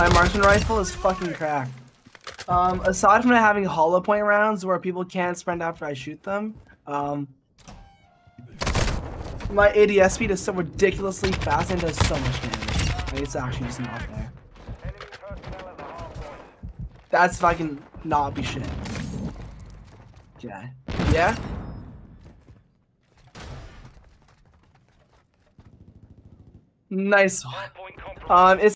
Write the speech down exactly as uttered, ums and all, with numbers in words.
My marksman rifle is fucking cracked. Um, aside from it having hollow point rounds where people can't sprint after I shoot them, um, my A D S speed is so ridiculously fast and does so much damage. Like, it's actually just not fair. That's if I can not be shit. Okay. Yeah? Nice one. Um, it's